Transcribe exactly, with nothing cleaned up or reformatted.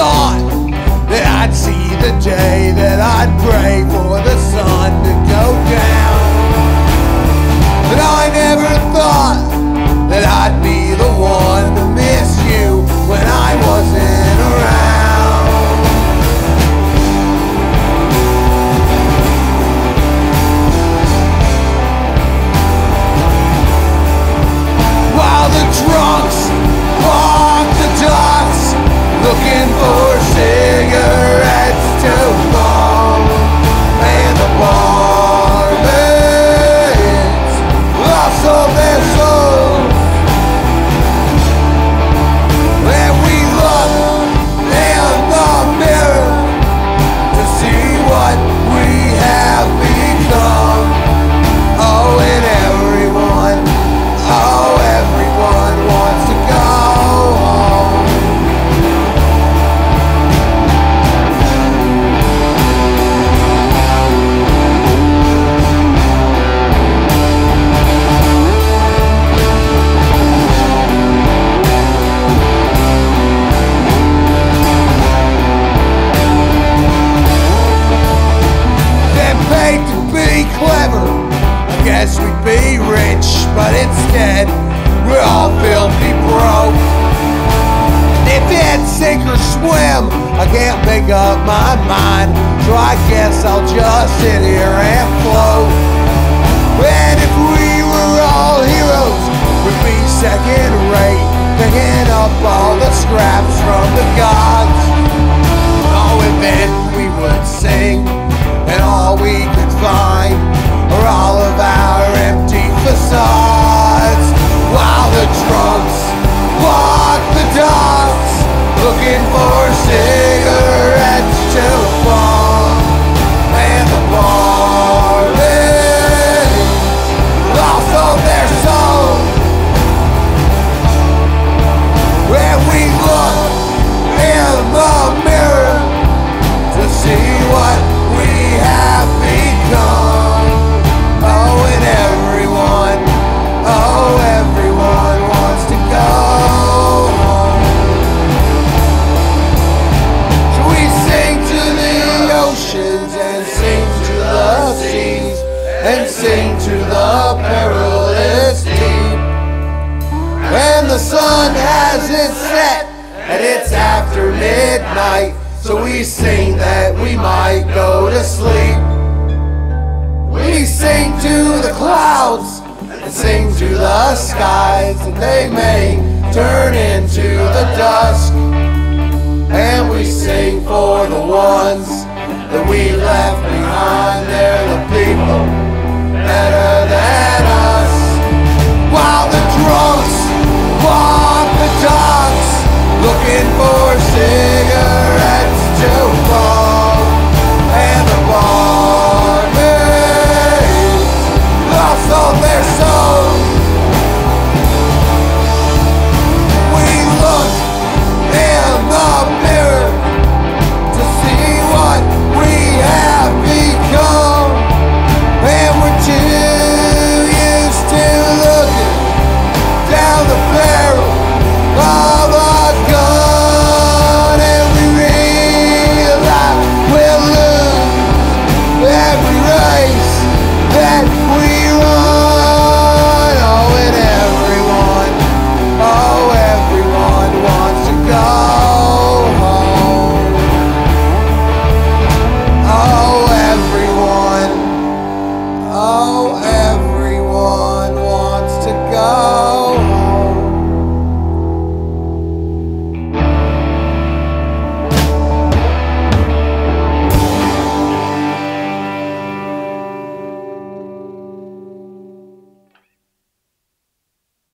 thought that I'd see the day that I'd pray for the sun to go down. But I never thought that I'd be the one to miss you when I wasn't around. While the drunks walk the docks, looking for cigarettes to bomb, and the barmaids lost all their souls. And we look in the mirror to see what we have become. Oh, and everyone, oh, everyone wants to go home. Clever, I guess we'd be rich, but instead we're all filthy broke. If it's sink or swim, I can't make up my mind, so I guess I'll just sit here and float. And if we were all heroes, we'd be second rate, picking up all the scraps from the gods. Oh, and then we would sing, and all we could find are all of our empty facades. While the drunks walk the docks, looking for cigarettes to bomb, and the barmaids lost all their souls. When we look in the mirror to see what we have become. Oh, and everyone, oh, everyone wants to go home. So we sing to the oceans and sing to the seas and sing to the perilous deep. When the sun hasn't set and it's after midnight, so we sing that we might go to sleep. We sing to the clouds and sing to the skies, and they may turn into the dusk. And we sing for the ones that we left behind. They're the people better than